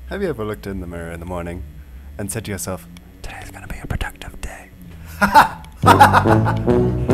Have you ever looked in the mirror in the morning and said to yourself, today's gonna be a productive day?